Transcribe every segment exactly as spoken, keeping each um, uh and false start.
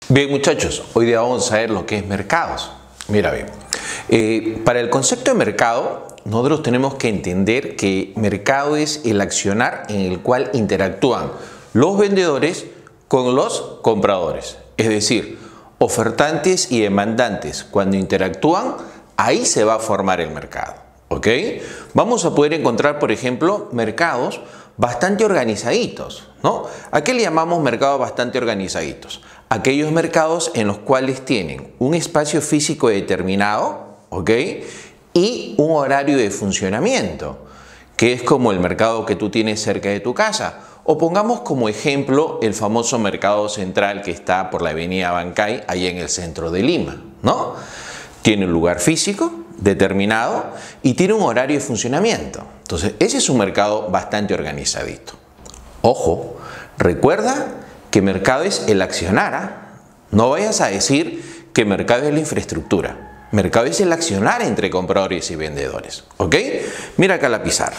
Bien, muchachos, hoy día vamos a ver lo que es mercados. Mira bien, eh, para el concepto de mercado, nosotros tenemos que entender que mercado es el accionar en el cual interactúan los vendedores con los compradores. Es decir, ofertantes y demandantes, cuando interactúan, ahí se va a formar el mercado. ¿Ok? Vamos a poder encontrar, por ejemplo, mercados bastante organizaditos, ¿no? ¿A qué le llamamos mercados bastante organizaditos? Aquellos mercados en los cuales tienen un espacio físico determinado, ¿ok? Y un horario de funcionamiento, que es como el mercado que tú tienes cerca de tu casa. O pongamos como ejemplo el famoso mercado central que está por la avenida Bancay, ahí en el centro de Lima, ¿no? Tiene un lugar físico determinado y tiene un horario de funcionamiento. Entonces, ese es un mercado bastante organizadito. Ojo, recuerda que mercado es el accionar, ¿eh? No vayas a decir que mercado es la infraestructura. Mercado es el accionar entre compradores y vendedores. ¿Ok? Mira acá la pizarra.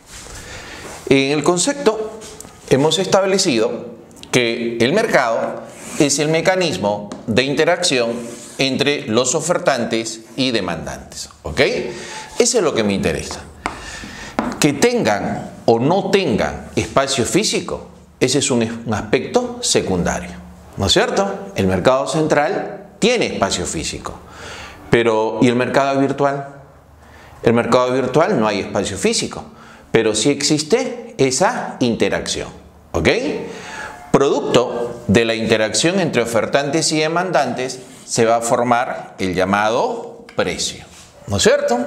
En el concepto hemos establecido que el mercado es el mecanismo de interacción entre los ofertantes y demandantes. ¿Ok? Eso es lo que me interesa. Que tengan o no tengan espacio físico, ese es un, un aspecto secundario, ¿no es cierto? El mercado central tiene espacio físico, pero ¿y el mercado virtual? El mercado virtual no hay espacio físico, pero sí existe esa interacción, ¿ok? Producto de la interacción entre ofertantes y demandantes se va a formar el llamado precio, ¿no es cierto?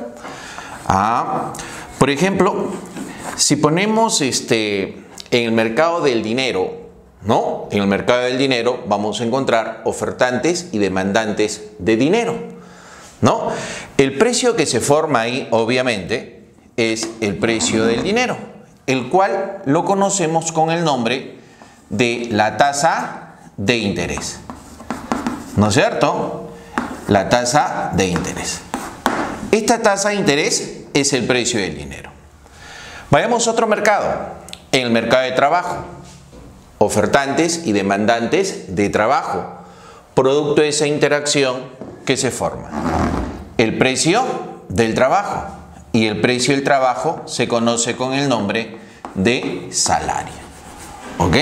Ah, por ejemplo, si ponemos este, en el mercado del dinero, ¿no? En el mercado del dinero vamos a encontrar ofertantes y demandantes de dinero, ¿no? El precio que se forma ahí, obviamente, es el precio del dinero, el cual lo conocemos con el nombre de la tasa de interés, ¿no es cierto? La tasa de interés. Esta tasa de interés es el precio del dinero. Vayamos a otro mercado, en el mercado de trabajo. Ofertantes y demandantes de trabajo, producto de esa interacción que se forma. El precio del trabajo, y el precio del trabajo se conoce con el nombre de salario. ¿Ok?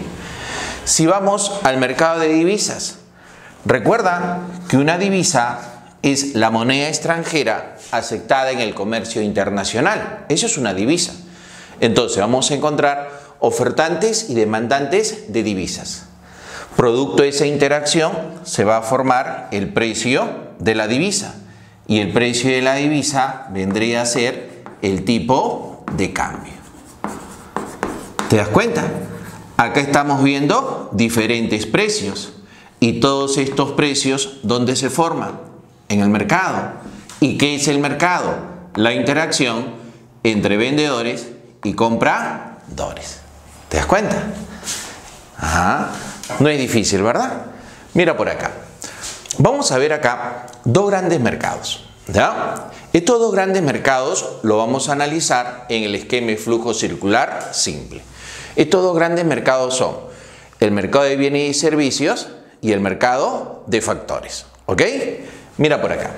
Si vamos al mercado de divisas, recuerda que una divisa es la moneda extranjera aceptada en el comercio internacional. Eso es una divisa. Entonces vamos a encontrar ofertantes y demandantes de divisas. Producto de esa interacción se va a formar el precio de la divisa. Y el precio de la divisa vendría a ser el tipo de cambio. ¿Te das cuenta? Acá estamos viendo diferentes precios. Y todos estos precios, ¿dónde se forman? En el mercado. ¿Y qué es el mercado? La interacción entre vendedores y compradores. ¿Te das cuenta? Ajá. No es difícil, ¿verdad? Mira por acá. Vamos a ver acá dos grandes mercados, ¿ya? Estos dos grandes mercados lo vamos a analizar en el esquema de flujo circular simple. Estos dos grandes mercados son el mercado de bienes y servicios y el mercado de factores. ¿Ok? Mira por acá.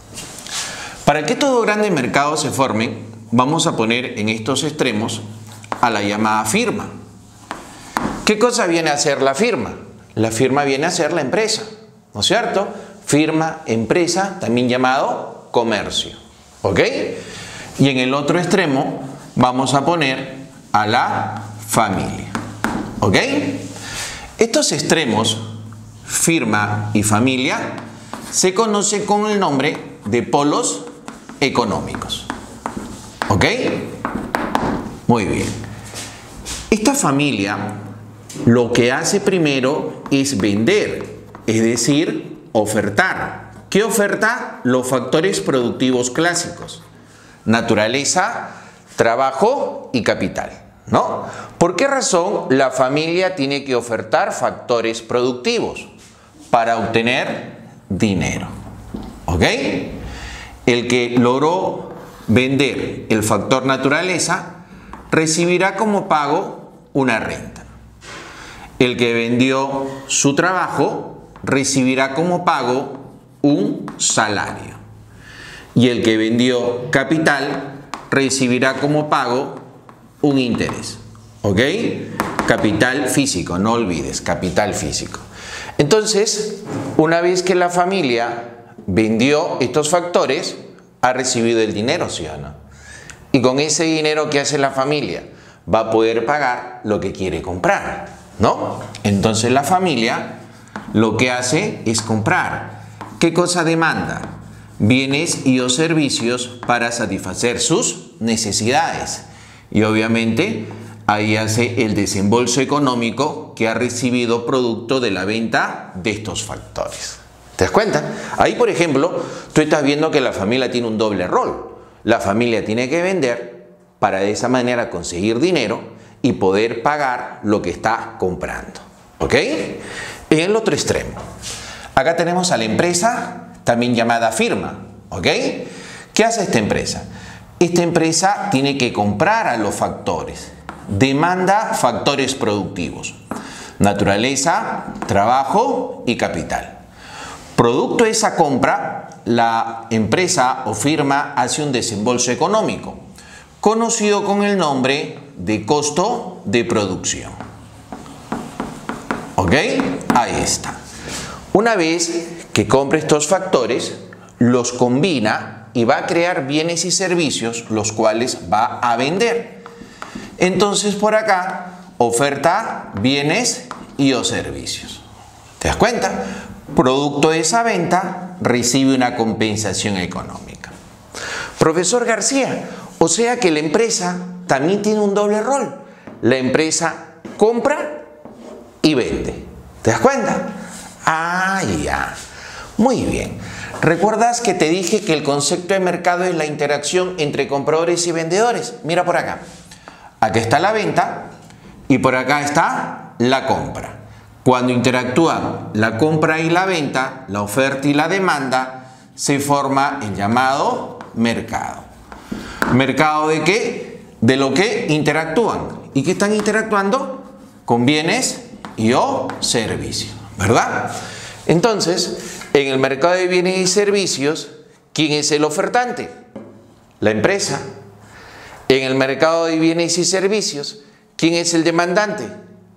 Para que estos dos grandes mercados se formen, vamos a poner en estos extremos a la llamada firma. ¿Qué cosa viene a ser la firma? La firma viene a ser la empresa, ¿no es cierto? Firma, empresa, también llamado comercio. ¿Ok? Y en el otro extremo vamos a poner a la familia. ¿Ok? Estos extremos, firma y familia, se conocen con el nombre de polos económicos. ¿Ok? Muy bien. Esta familia lo que hace primero es vender, es decir, ofertar. ¿Qué oferta? Los factores productivos clásicos: naturaleza, trabajo y capital, ¿no? ¿Por qué razón la familia tiene que ofertar factores productivos? Para obtener dinero. ¿Ok? El que logró vender el factor naturaleza recibirá como pago una renta. El que vendió su trabajo recibirá como pago un salario. Y el que vendió capital recibirá como pago un interés. ¿Ok? Capital físico, no olvides, capital físico. Entonces, una vez que la familia vendió estos factores, ha recibido el dinero, ¿sí o no? Y con ese dinero, ¿qué hace la familia? Va a poder pagar lo que quiere comprar, ¿no? Entonces la familia lo que hace es comprar. ¿Qué cosa demanda? Bienes y o servicios para satisfacer sus necesidades. Y obviamente ahí hace el desembolso económico que ha recibido producto de la venta de estos factores. ¿Te das cuenta? Ahí, por ejemplo, tú estás viendo que la familia tiene un doble rol. La familia tiene que vender para de esa manera conseguir dinero y poder pagar lo que está comprando. ¿Ok? En el otro extremo, acá tenemos a la empresa, también llamada firma. ¿Ok? ¿Qué hace esta empresa? Esta empresa tiene que comprar a los factores. Demanda factores productivos. Naturaleza, trabajo y capital. Producto de esa compra, la empresa o firma hace un desembolso económico, conocido con el nombre de costo de producción. ¿Ok? Ahí está. Una vez que compre estos factores, los combina y va a crear bienes y servicios, los cuales va a vender. Entonces, por acá, oferta bienes y o servicios. ¿Te das cuenta? Producto de esa venta, recibe una compensación económica. Profesor García, o sea que la empresa también tiene un doble rol. La empresa compra y vende. ¿Te das cuenta? Ah, ya. Muy bien. ¿Recuerdas que te dije que el concepto de mercado es la interacción entre compradores y vendedores? Mira por acá. Acá está la venta y por acá está la compra. Cuando interactúan la compra y la venta, la oferta y la demanda, se forma el llamado mercado. ¿Mercado de qué? De lo que interactúan. ¿Y qué están interactuando? Con bienes y o servicios, ¿verdad? Entonces, en el mercado de bienes y servicios, ¿quién es el ofertante? La empresa. En el mercado de bienes y servicios, ¿quién es el demandante?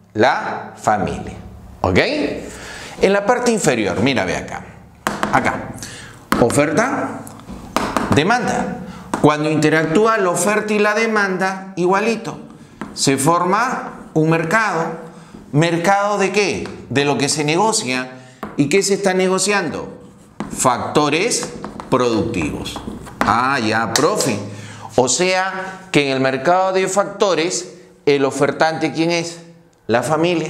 La familia. ¿Ok? En la parte inferior, mira, ve acá. Acá. Oferta, demanda. Cuando interactúa la oferta y la demanda, igualito. Se forma un mercado. ¿Mercado de qué? De lo que se negocia. ¿Y qué se está negociando? Factores productivos. Ah, ya, profe. O sea que en el mercado de factores, el ofertante, ¿quién es? La familia.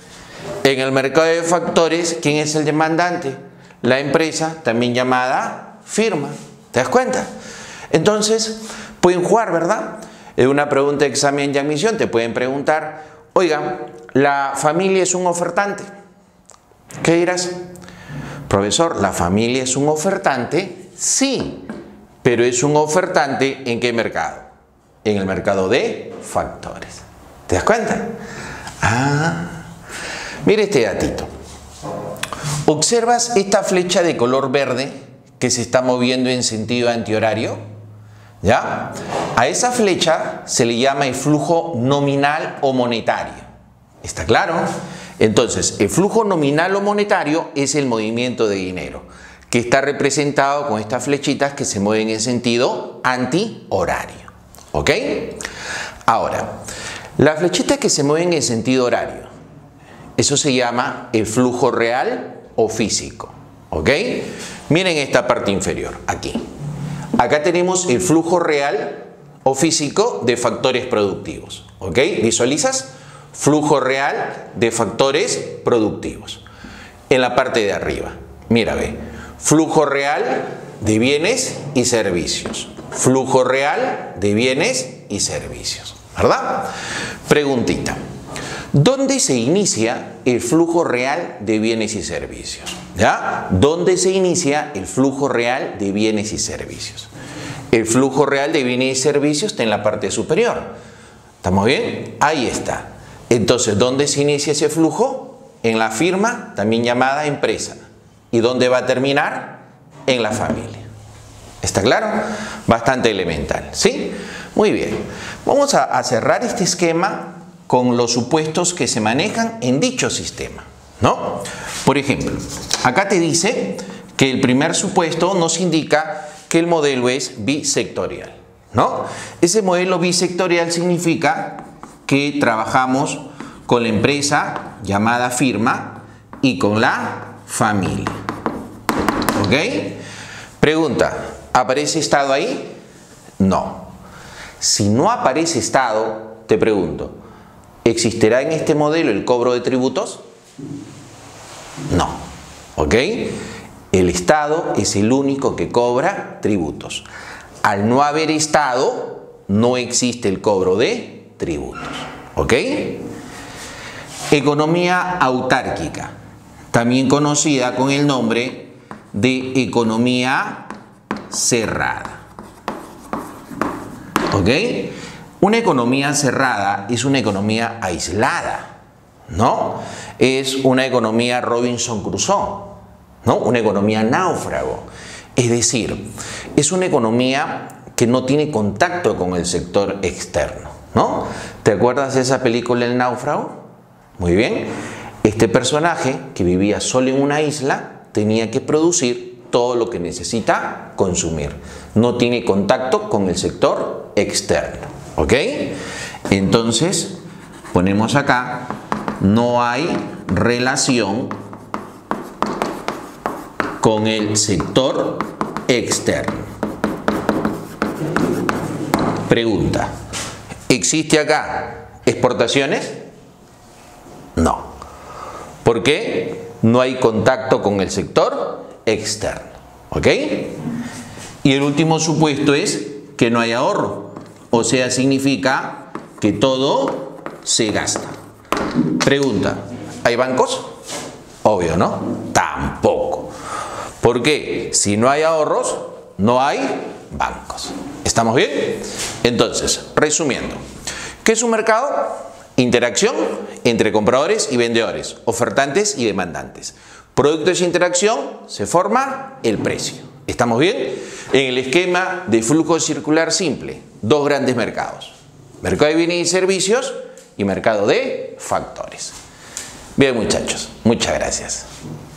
En el mercado de factores, ¿quién es el demandante? La empresa, también llamada firma. ¿Te das cuenta? Entonces, pueden jugar, ¿verdad? En una pregunta de examen de admisión te pueden preguntar, oiga, ¿la familia es un ofertante? ¿Qué dirás? Profesor, ¿la familia es un ofertante? Sí, pero es un ofertante ¿en qué mercado? En el mercado de factores. ¿Te das cuenta? Ah, mire este datito. ¿Observas esta flecha de color verde que se está moviendo en sentido antihorario? ¿Ya? A esa flecha se le llama el flujo nominal o monetario. ¿Está claro? Entonces, el flujo nominal o monetario es el movimiento de dinero, que está representado con estas flechitas que se mueven en sentido antihorario. ¿Ok? Ahora, las flechitas que se mueven en sentido horario, eso se llama el flujo real o físico. ¿Ok? Miren esta parte inferior, aquí. Acá tenemos el flujo real o físico de factores productivos. ¿Ok? ¿Visualizas? Flujo real de factores productivos. En la parte de arriba, mira, ve. Flujo real de bienes y servicios. Flujo real de bienes y servicios. ¿Verdad? Preguntita. ¿Dónde se inicia el flujo real de bienes y servicios? ¿Ya? ¿Dónde se inicia el flujo real de bienes y servicios? El flujo real de bienes y servicios está en la parte superior. ¿Estamos bien? Ahí está. Entonces, ¿dónde se inicia ese flujo? en la firma, también llamada empresa. ¿Y dónde va a terminar? En la familia. ¿Está claro? Bastante elemental, ¿sí? Muy bien. Vamos a, a cerrar este esquema con los supuestos que se manejan en dicho sistema, ¿no? Por ejemplo, acá te dice que el primer supuesto nos indica que el modelo es bisectorial, ¿no? Ese modelo bisectorial significa que trabajamos con la empresa llamada firma y con la familia. ¿Ok? Pregunta, ¿aparece Estado ahí? No. Si no aparece Estado, te pregunto, ¿existirá en este modelo el cobro de tributos? No. ¿Ok? El Estado es el único que cobra tributos. Al no haber Estado, no existe el cobro de tributos. ¿Ok? Economía autárquica, también conocida con el nombre de economía cerrada. ¿Ok? Una economía cerrada es una economía aislada, ¿no? Es una economía Robinson Crusoe, ¿no? Una economía náufrago. Es decir, es una economía que no tiene contacto con el sector externo, ¿no? ¿Te acuerdas de esa película El náufrago? Muy bien. Este personaje que vivía solo en una isla tenía que producir todo lo que necesita consumir. No tiene contacto con el sector externo. ¿Ok? Entonces, ponemos acá, no hay relación con el sector externo. Pregunta, ¿existe acá exportaciones? No. ¿Por qué? No hay contacto con el sector externo. ¿Ok? Y el último supuesto es que no hay ahorro. O sea, significa que todo se gasta. Pregunta, ¿hay bancos? Obvio, ¿no? Tampoco. ¿Por qué? Si no hay ahorros, no hay bancos. ¿Estamos bien? Entonces, resumiendo, ¿qué es un mercado? Interacción entre compradores y vendedores, ofertantes y demandantes. Producto de interacción, se forma el precio. ¿Estamos bien? En el esquema de flujo circular simple, dos grandes mercados. Mercado de bienes y servicios y mercado de factores. Bien, muchachos, muchas gracias.